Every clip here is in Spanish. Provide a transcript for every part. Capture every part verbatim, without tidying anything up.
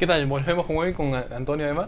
¿Qué tal? Volvemos con, con Antonio además.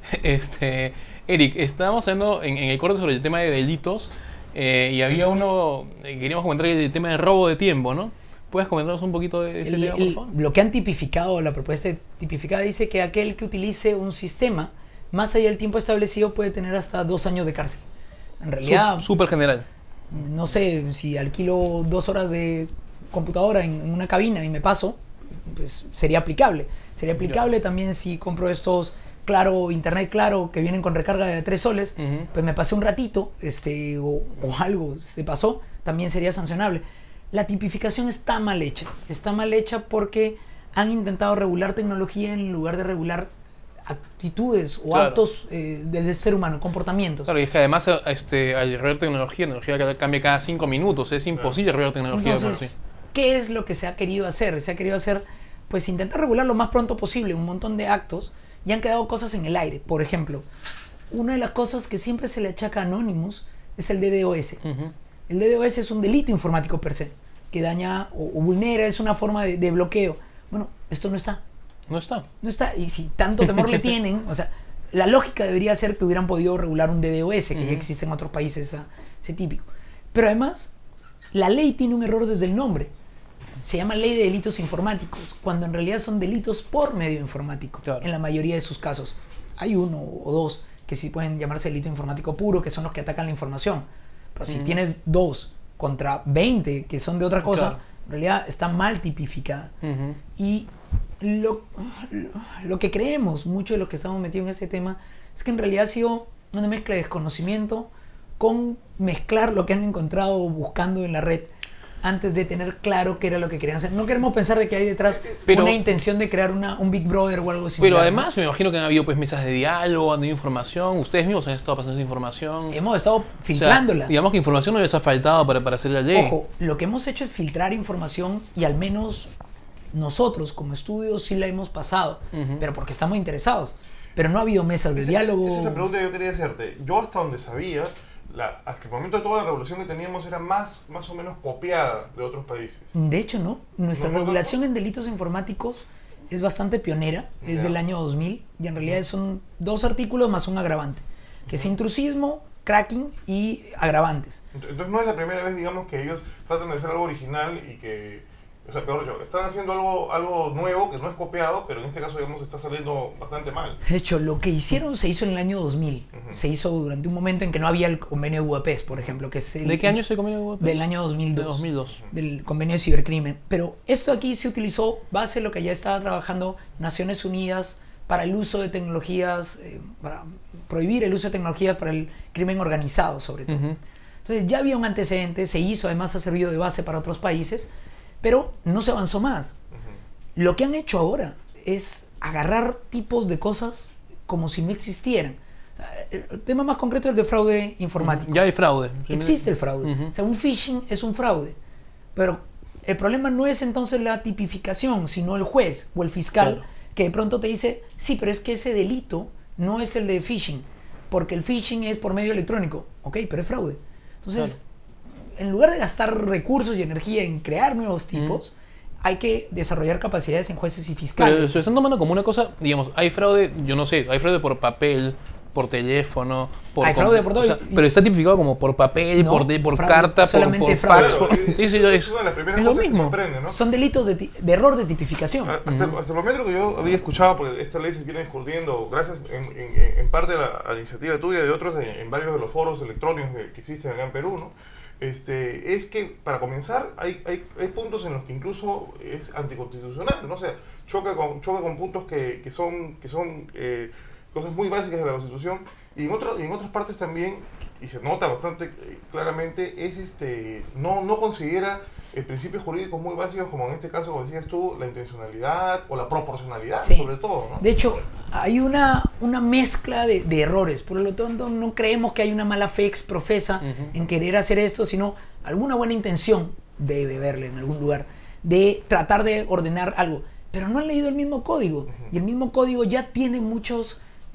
Este, Eric, estábamos hablando en, en el corte sobre el tema de delitos eh, y había uno, eh, queríamos comentar el tema de robo de tiempo, ¿no? ¿Puedes comentarnos un poquito de ese el, tema, por favor? El, lo que han tipificado, la propuesta tipificada dice que aquel que utilice un sistema más allá del tiempo establecido puede tener hasta dos años de cárcel. En realidad... Súper general. No sé, si alquilo dos horas de computadora en, en una cabina y me paso, pues sería aplicable. Sería aplicable también si compro estos Claro, Internet Claro, que vienen con recarga de tres soles, uh-huh. pues me pasé un ratito este, o, o algo se pasó, también sería sancionable. La tipificación está mal hecha. Está mal hecha porque han intentado regular tecnología en lugar de regular actitudes o claro. actos eh, del ser humano, comportamientos. Claro, y es que además este, al regular tecnología, la tecnología cambia cada cinco minutos, es imposible regular tecnología. Entonces, sí. ¿qué es lo que se ha querido hacer? Se ha querido hacer, pues intentar regular lo más pronto posible un montón de actos y han quedado cosas en el aire. Por ejemplo, una de las cosas que siempre se le achaca a Anonymous es el D D o S. Uh-huh. El D D o S es un delito informático per se, que daña o, o vulnera, es una forma de, de bloqueo. Bueno, esto no está. No está. No está. Y si tanto temor le tienen, o sea, la lógica debería ser que hubieran podido regular un D D o S, que uh-huh. ya existe en otros países esa, ese típico. Pero además, la ley tiene un error desde el nombre. Se llama Ley de Delitos Informáticos, cuando en realidad son delitos por medio informático, claro. en la mayoría de sus casos. Hay uno o dos que sí pueden llamarse delito informático puro, que son los que atacan la información. Pero si uh-huh. tienes dos contra veinte que son de otra cosa, claro. en realidad está mal tipificada. Uh-huh. Y lo, lo, lo que creemos, mucho de los que estamos metidos en este tema, es que en realidad ha sido una mezcla de desconocimiento con mezclar lo que han encontrado buscando en la red antes de tener claro qué era lo que querían hacer. No queremos pensar de que hay detrás pero, una intención de crear una, un Big Brother o algo similar. Pero además, ¿no? me imagino que han habido pues mesas de diálogo, han tenido información. Ustedes mismos han estado pasando esa información. Hemos estado filtrándola. O sea, digamos que información no les ha faltado para, para hacer la ley. Ojo, lo que hemos hecho es filtrar información y al menos nosotros como estudios sí la hemos pasado, uh-huh. pero porque estamos interesados. Pero no ha habido mesas de esa, diálogo. Esa es la pregunta que yo quería hacerte. Yo hasta donde sabía, La, hasta el momento de toda la regulación que teníamos era más, más o menos copiada de otros países. De hecho, no. Nuestra ¿No, regulación no, no? en delitos informáticos es bastante pionera, es yeah. del año dos mil, y en realidad son dos artículos más un agravante, que es intrusismo, cracking y agravantes. Entonces no es la primera vez, digamos, que ellos tratan de hacer algo original y que... O sea, peor dicho, están haciendo algo, algo nuevo que no es copiado, pero en este caso, digamos, está saliendo bastante mal. De hecho, lo que hicieron se hizo en el año dos mil. Uh-huh. Se hizo durante un momento en que no había el convenio de Budapest, por ejemplo. Que es el, ¿De qué año es el convenio de Budapest? Del año dos mil dos. De dos mil dos. Del convenio de cibercrimen. Pero esto aquí se utilizó base en lo que ya estaba trabajando Naciones Unidas para el uso de tecnologías, eh, para prohibir el uso de tecnologías para el crimen organizado, sobre todo. Uh-huh. Entonces ya había un antecedente, se hizo, además ha servido de base para otros países, pero no se avanzó más. Uh-huh. Lo que han hecho ahora es agarrar tipos de cosas como si no existieran. O sea, el tema más concreto es el de fraude informático. Ya hay fraude. Existe el fraude. Uh-huh. O sea, un phishing es un fraude. Pero el problema no es entonces la tipificación, sino el juez o el fiscal, claro. que de pronto te dice, sí, pero es que ese delito no es el de phishing, porque el phishing es por medio electrónico. Ok, pero es fraude. Entonces... Claro. En lugar de gastar recursos y energía en crear nuevos tipos, mm. hay que desarrollar capacidades en jueces y fiscales. Pero se están tomando como una cosa, digamos, hay fraude, yo no sé, hay fraude por papel, por teléfono, por... Hay fraude por todo. O sea, y, pero está tipificado como por papel, no, por, de, por carta, solamente por, por fax. Por, sí, sí, es, es una de las primeras cosas que sorprende, ¿no? Son delitos de, de error de tipificación. Hasta, uh-huh. hasta el momento que yo había escuchado, porque esta ley se viene discutiendo, gracias en, en, en parte a la, a la iniciativa tuya y de otros, en, en varios de los foros electrónicos que, que existen acá en Perú, ¿no? Este, es que para comenzar hay, hay, hay puntos en los que incluso es anticonstitucional, ¿no? O sea, choca con, choca con puntos que, que son, que son eh, cosas muy básicas de la Constitución, y en, otro, y en otras partes también, y se nota bastante claramente, es este, no, no considera eh, principios jurídicos muy básicos, como en este caso, como decías tú, la intencionalidad o la proporcionalidad, sí. sobre todo, ¿no? De hecho, hay una, una mezcla de, de errores, por lo tanto no creemos que hay una mala fe exprofesa uh-huh. en querer hacer esto, sino alguna buena intención debe verle en algún lugar, de tratar de ordenar algo, pero no han leído el mismo código, uh-huh. y el mismo código ya tiene muchos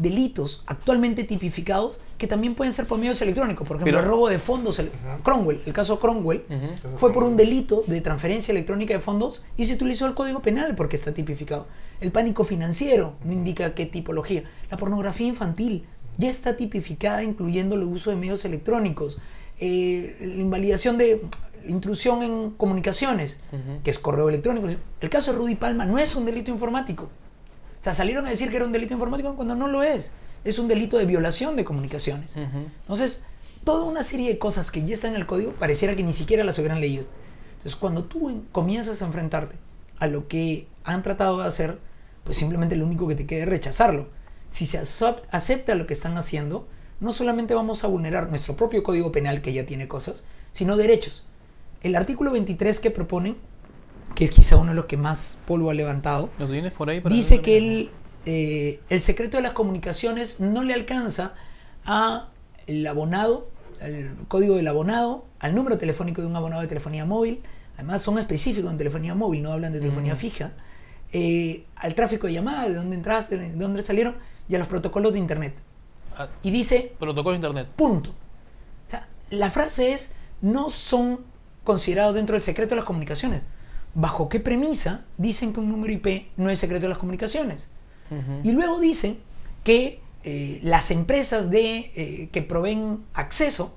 delitos actualmente tipificados que también pueden ser por medios electrónicos. Por ejemplo, Pero, el robo de fondos, el, uh-huh. Cromwell, el caso Cromwell, uh-huh. fue por un delito de transferencia electrónica de fondos y se utilizó el Código Penal porque está tipificado. El pánico financiero no indica qué tipología. La pornografía infantil ya está tipificada, incluyendo el uso de medios electrónicos. Eh, la invalidación de la intrusión en comunicaciones, uh-huh. que es correo electrónico. El caso de Rudy Palma no es un delito informático. O sea, salieron a decir que era un delito informático cuando no lo es. Es un delito de violación de comunicaciones. Uh-huh. Entonces, toda una serie de cosas que ya están en el código pareciera que ni siquiera las hubieran leído. Entonces, cuando tú en, comienzas a enfrentarte a lo que han tratado de hacer, pues simplemente lo único que te queda es rechazarlo. Si se acepta lo que están haciendo, no solamente vamos a vulnerar nuestro propio Código Penal, que ya tiene cosas, sino derechos. El artículo veintitrés que proponen, que es quizá uno de los que más polvo ha levantado, ¿lo tienes por ahí para dice ver? que el, eh, el secreto de las comunicaciones no le alcanza a el abonado, al código del abonado, al número telefónico de un abonado de telefonía móvil. Además son específicos en telefonía móvil, no hablan de telefonía mm. fija. Eh, al tráfico de llamadas, de dónde entraste, de dónde salieron, y a los protocolos de internet. Ah, y dice... Protocolos de internet. Punto. O sea, la frase es, no son considerados dentro del secreto de las comunicaciones. ¿Bajo qué premisa dicen que un número I P no es secreto de las comunicaciones? Uh-huh. Y luego dicen que eh, las empresas de, eh, que proveen acceso,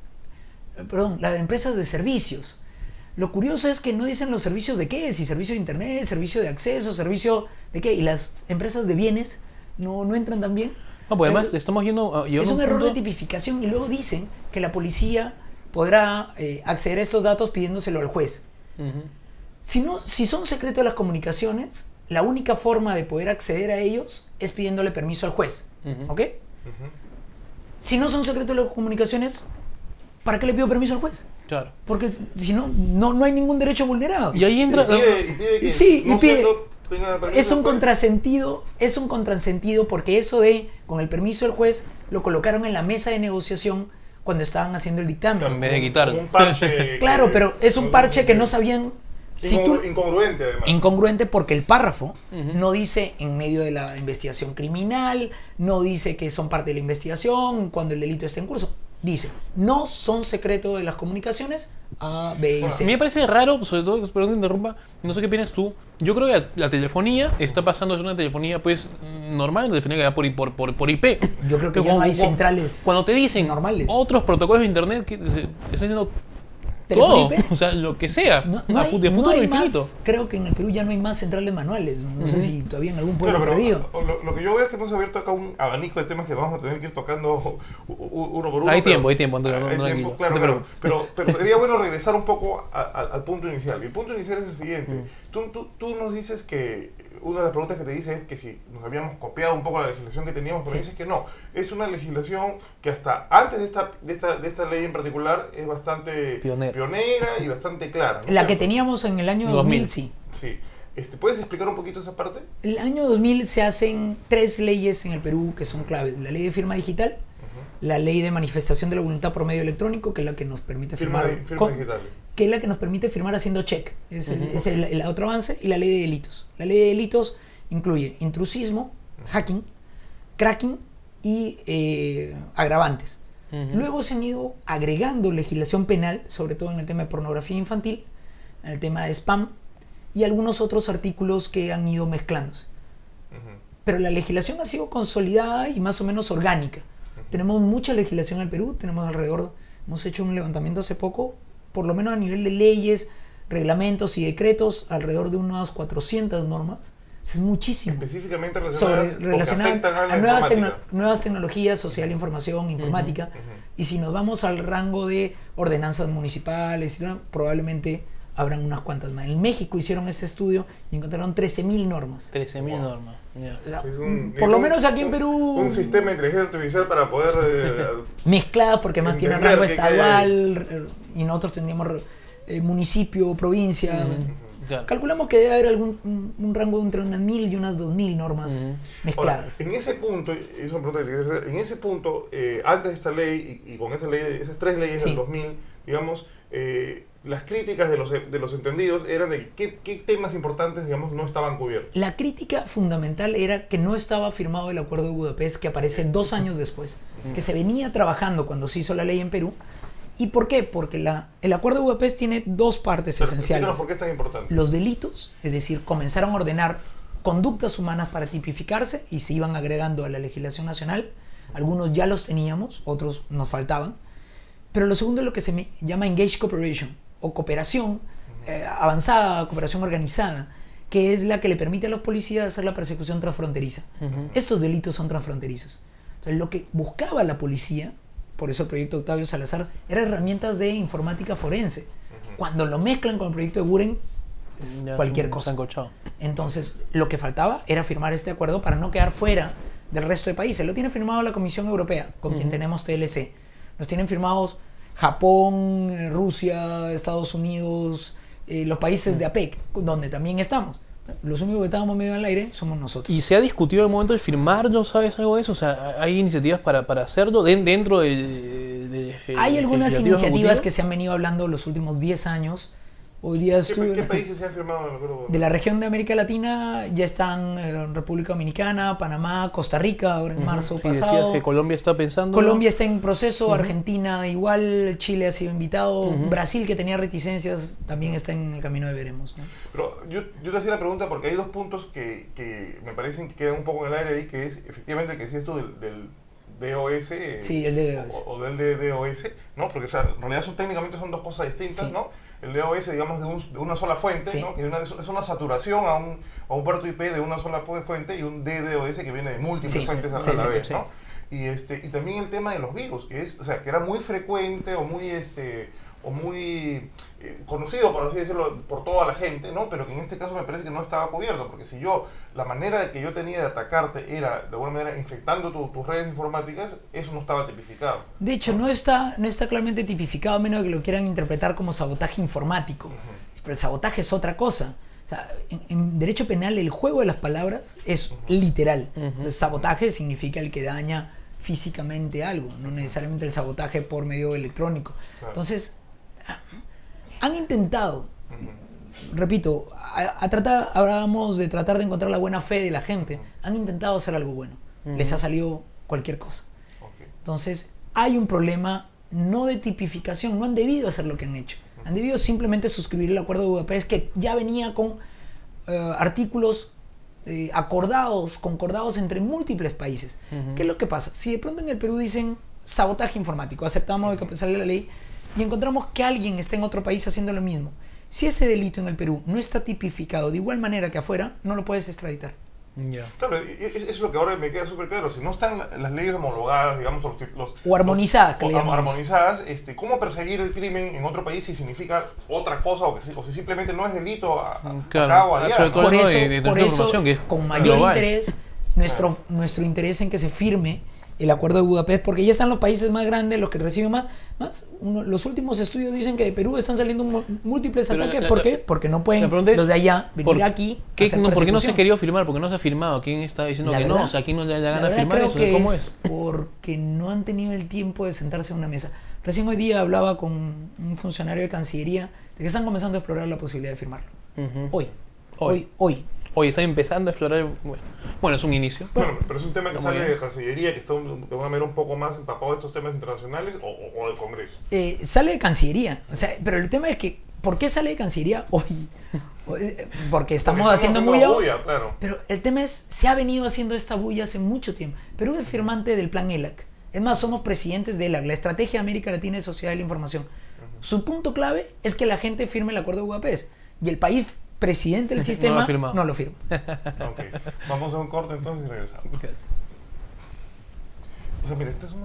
eh, perdón, las empresas de servicios. Lo curioso es que no dicen los servicios de qué, si servicio de internet, servicio de acceso, servicio de qué, y las empresas de bienes no, no entran también. No, pues además estamos yendo... Uh, es un, un error punto... de tipificación, y luego dicen que la policía podrá eh, acceder a estos datos pidiéndoselo al juez. Uh-huh. Si, no, si son secretos de las comunicaciones, la única forma de poder acceder a ellos es pidiéndole permiso al juez. Uh-huh. ¿Ok? Uh-huh. Si no son secretos de las comunicaciones, ¿para qué le pido permiso al juez? Claro. Porque si no, no, no hay ningún derecho vulnerado. Y ahí entra... Y pide, y pide que sí, no y pide... Es un contrasentido, es un contrasentido porque eso de, con el permiso del juez, lo colocaron en la mesa de negociación cuando estaban haciendo el dictamen. En vez de quitar. Un parche. Claro, que, pero es un parche que no sabían... Si incongru tú, incongruente, además. Incongruente porque el párrafo uh-huh. no dice en medio de la investigación criminal, no dice que son parte de la investigación cuando el delito está en curso. Dice, no son secretos de las comunicaciones A, B y C. A mí me parece raro, sobre todo, perdón que interrumpa, no sé qué opinas tú. Yo creo que la telefonía está pasando a ser una telefonía pues normal, una telefonía que va por, por, por, por I P. Yo creo que ya no hay centrales cuando te dicen normales. Otros protocolos de internet que se, están diciendo todo, I P? O sea, lo que sea. No, no hay, de no hay infinito. Más, creo que en el Perú ya no hay más centrales manuales. No uh-huh. sé si todavía en algún pueblo claro, perdido. Lo, lo que yo veo es que hemos abierto acá un abanico de temas que vamos a tener que ir tocando uno por uno. Hay pero, tiempo, hay tiempo, Antonio. Hay no, tiempo, no claro, claro. Pero, pero sería bueno regresar un poco a, a, al punto inicial. Y el punto inicial es el siguiente. Uh-huh. tú, tú, tú nos dices que una de las preguntas que te dice es que si nos habíamos copiado un poco la legislación que teníamos, pero sí. dices que no. Es una legislación que hasta antes de esta, de esta, de esta ley en particular es bastante Pionera, pionera y bastante clara, ¿no? La que teníamos en el año dos mil, sí. Sí. Este, ¿Puedes explicar un poquito esa parte? El año dos mil se hacen tres leyes en el Perú que son claves. La ley de firma digital, uh-huh. la ley de manifestación de la voluntad por medio electrónico, que es la que nos permite firma firmar... De, firma con, digital. Que es la que nos permite firmar haciendo check. Es, uh-huh. el, es el, el otro avance. Y la ley de delitos. La ley de delitos incluye intrusismo, uh-huh. hacking, cracking y eh, agravantes. Uh-huh. Luego se han ido agregando legislación penal, sobre todo en el tema de pornografía infantil, en el tema de spam y algunos otros artículos que han ido mezclándose. Uh-huh. Pero la legislación ha sido consolidada y más o menos orgánica. Uh-huh. Tenemos mucha legislación en el Perú, tenemos alrededor, hemos hecho un levantamiento hace poco, por lo menos a nivel de leyes, reglamentos y decretos, alrededor de unas cuatrocientas normas. Es muchísimo. Específicamente relacionadas, sobre, relacionadas a, a nuevas, tecno, nuevas tecnologías, social, información, informática. Uh-huh, uh-huh. Y si nos vamos al rango de ordenanzas municipales, probablemente habrán unas cuantas más. En México hicieron ese estudio y encontraron trece mil normas. trece mil wow. normas. Yeah. O sea, es un, por lo un, menos aquí un, en Perú... Un sistema de inteligencia artificial para poder... Eh, mezcladas porque más tienen rango estadual y nosotros tendríamos eh, municipio, provincia... Uh-huh. Claro. Calculamos que debe haber algún un, un rango entre unas mil y unas dos mil normas uh-huh. mezcladas. Ahora, en ese punto, es una pregunta que te hacer, en ese punto, eh, antes de esta ley y, y con esa ley, esas tres leyes sí. del dos mil, digamos, eh, las críticas de los, de los entendidos eran de qué, qué temas importantes, digamos, no estaban cubiertos. La crítica fundamental era que no estaba firmado el Acuerdo de Budapest, que aparece dos años después, que se venía trabajando cuando se hizo la ley en Perú. ¿Y por qué? Porque la, el Acuerdo de Budapest tiene dos partes Pero, esenciales. ¿por qué es tan importante? Los delitos, es decir, comenzaron a ordenar conductas humanas para tipificarse y se iban agregando a la legislación nacional. Algunos ya los teníamos, otros nos faltaban. Pero lo segundo es lo que se llama Engaged Cooperation, o cooperación eh, avanzada, cooperación organizada, que es la que le permite a los policías hacer la persecución transfronteriza. Uh-huh. Estos delitos son transfronterizos. Entonces, lo que buscaba la policía, por eso el proyecto Octavio Salazar, era herramientas de informática forense. Uh-huh. Cuando lo mezclan con el proyecto de Buren, es ya cualquier cosa. Entonces, lo que faltaba era firmar este acuerdo para no quedar fuera del resto de países. Lo tiene firmado la Comisión Europea, con uh-huh. quien tenemos T L C. Los tienen firmados Japón, Rusia, Estados Unidos, eh, los países de A P E C, donde también estamos. Los únicos que estábamos medio al aire somos nosotros. ¿Y se ha discutido el momento de firmar, no sabes algo de eso? O sea, ¿hay iniciativas para, para hacerlo dentro de, de, de Hay algunas iniciativas que se han venido hablando los últimos diez años. Hoy día estuve, ¿Qué, ¿Qué países se han firmado en el acuerdo? De la región de América Latina ya están eh, República Dominicana, Panamá, Costa Rica, ahora en uh-huh. marzo sí, pasado. Decías que Colombia está pensando. Colombia ¿no? está en proceso, uh-huh. Argentina igual, Chile ha sido invitado, uh-huh. Brasil, que tenía reticencias, también está en el camino de veremos, ¿no? Pero yo, yo te hacía la pregunta porque hay dos puntos que, que me parecen que quedan un poco en el aire ahí, que es efectivamente que decías tú del, del D O S, sí, el D O S. O, o del D O S, ¿no? Porque o sea, en realidad son, técnicamente son dos cosas distintas, sí. ¿no? El D O S, digamos, de, un, de una sola fuente, sí. ¿no? Que es una, es una saturación a un, a un puerto I P de una sola fuente, y un D D O S que viene de múltiples sí. fuentes a, sí, a la sí, vez, sí. ¿no? Y, este, y también el tema de los virus, que es, o sea, que era muy frecuente o muy, este, o muy eh, conocido, por así decirlo, por toda la gente, ¿no? Pero que en este caso me parece que no estaba cubierto, porque si yo, la manera de que yo tenía de atacarte era, de alguna manera, infectando tu, tus redes informáticas, eso no estaba tipificado. De hecho, no está, no está claramente tipificado, a menos de que lo quieran interpretar como sabotaje informático. Uh-huh. Pero el sabotaje es otra cosa. O sea, en, en derecho penal, el juego de las palabras es uh-huh. literal. Uh-huh. Entonces, sabotaje significa el que daña físicamente algo, no necesariamente el sabotaje por medio electrónico. Claro. Entonces, han intentado, uh-huh. repito, a, a tratar, hablábamos de tratar de encontrar la buena fe de la gente, uh-huh. han intentado hacer algo bueno, uh-huh. les ha salido cualquier cosa. Okay. Entonces, hay un problema no de tipificación, no han debido hacer lo que han hecho, uh-huh. han debido simplemente suscribir el Acuerdo de Budapest, que ya venía con uh, artículos eh, acordados, concordados entre múltiples países. Uh-huh. ¿Qué es lo que pasa? Si de pronto en el Perú dicen sabotaje informático, aceptamos uh-huh. que sale la ley, y encontramos que alguien está en otro país haciendo lo mismo, si ese delito en el Perú no está tipificado de igual manera que afuera, no lo puedes extraditar. Yeah. Claro, eso es lo que ahora me queda súper claro. Si no están las leyes homologadas, digamos, los, los, o armonizadas, los, o armonizadas, este, ¿cómo perseguir el crimen en otro país si significa otra cosa o, que, o si simplemente no es delito a, a, claro, acá o allá? Sobre todo por eso, de, de por eso que es con mayor global. interés, nuestro, claro. nuestro interés en que se firme el Acuerdo de Budapest, porque ya están los países más grandes, los que reciben más. más uno, los últimos estudios dicen que de Perú están saliendo múltiples Pero ataques. La, la, ¿Por qué? Porque no pueden es, los de allá venir por, aquí ¿qué, hacer no, ¿Por qué no se ha querido firmar? ¿Por qué no se ha firmado? ¿Quién está diciendo la que verdad, no? O sea, aquí no le da ganas de firmar creo eso. Que ¿Cómo es? es? Porque no han tenido el tiempo de sentarse en una mesa. Recién hoy día hablaba con un funcionario de Cancillería de que están comenzando a explorar la posibilidad de firmarlo. Uh-huh. Hoy. Hoy. Hoy. Hoy. Hoy está empezando a explorar. Bueno, bueno, es un inicio. Bueno, pero es un tema que sale de Cancillería, que está de alguna manera un poco más empapado de estos temas internacionales, o, o, o del Congreso. Eh, sale de Cancillería. O sea, pero el tema es que, ¿por qué sale de Cancillería hoy? Porque estamos, Porque haciendo, haciendo bulla. bulla claro. Pero el tema es, se ha venido haciendo esta bulla hace mucho tiempo. Perú es firmante del plan E L A C. Es más, somos presidentes de E L A C, la Estrategia América Latina de Sociedad de la Información. Uh-huh. Su punto clave es que la gente firme el Acuerdo de Budapest. Y el país presidente del sistema no lo, no lo firma. Okay. Vamos a un corte entonces y regresamos. Okay. O sea, mira, este es un